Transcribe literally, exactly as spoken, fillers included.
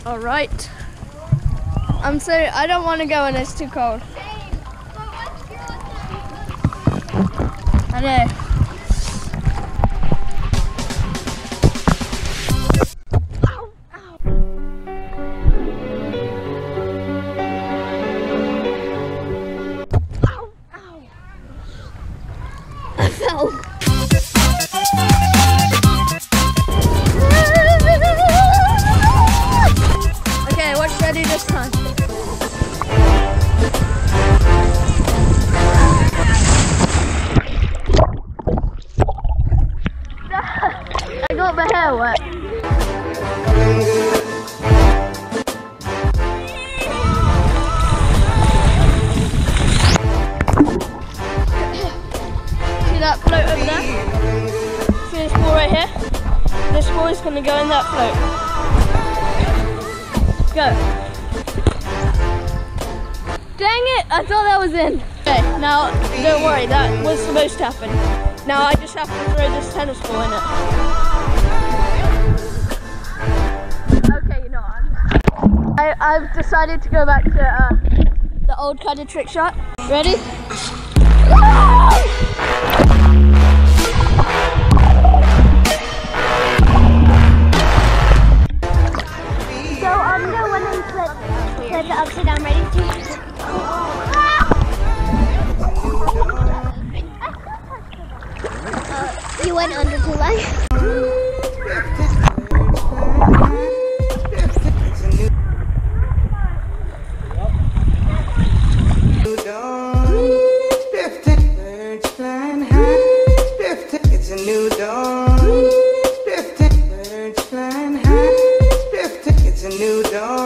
All right. I'm sorry, I don't want to go when it's too cold. I know. Okay, what's ready this time? I got my hair wet. See that float over there? See this ball right here? This ball is going to go in that float. Go. Dang it, I thought that was in. Okay, now don't worry, that was supposed to happen. Now I just have to throw this tennis ball in it. Okay, you know what? I, I've decided to go back to uh, the old kind of trick shot. Ready? So I'm um, going to flip, flip it upside down. Ready? Two, uh, you went under too long. It's a new dawn. Birds flying high. It's a new dawn.